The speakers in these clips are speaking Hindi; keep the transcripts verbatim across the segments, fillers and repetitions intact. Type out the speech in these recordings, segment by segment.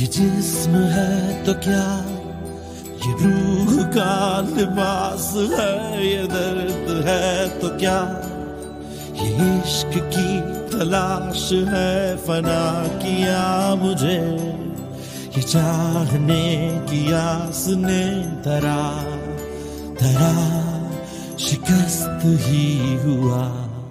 ये जिस्म है तो क्या, ये रूह का लिबास है, ये दर्द है तो क्या, ये इश्क की तलाश है, फना किया मुझे ये चाहने की आस ने, धरा धरा शिकस्त ही हुआ।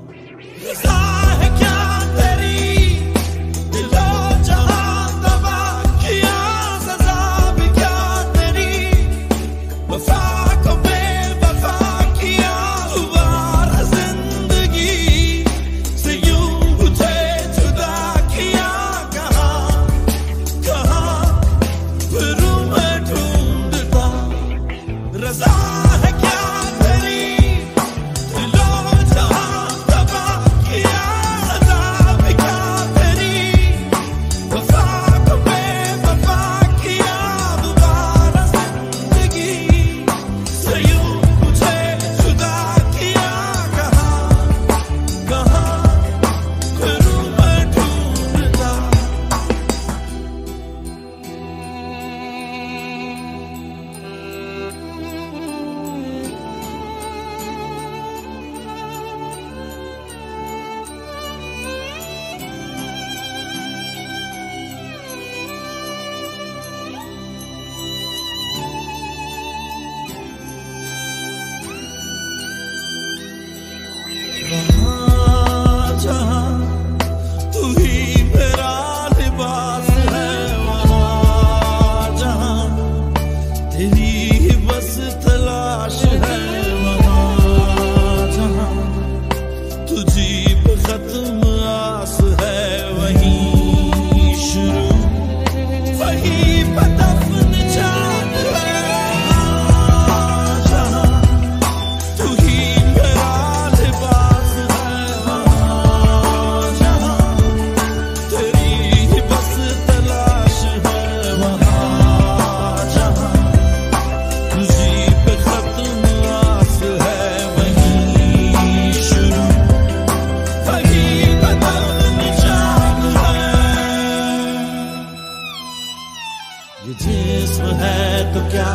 ये जिस्म है तो क्या,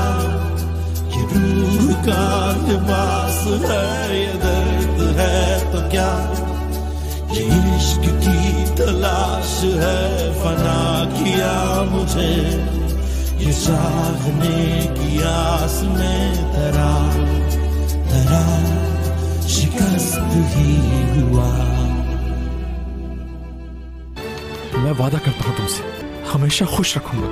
ये रूह का लिबास है, ये दर्द है तो क्या, ये इश्क की तलाश है, फना किया मुझे ये चाहने की आस में, धरा धरा शिकस्त ही हुआ। मैं वादा करता हूं तुमसे हमेशा खुश रखूंगा।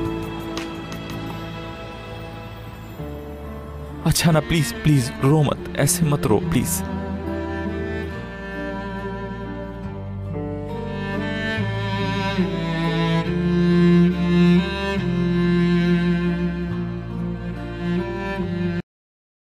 अच्छा ना, प्लीज प्लीज रो मत, ऐसे मत रो प्लीज। Thank you.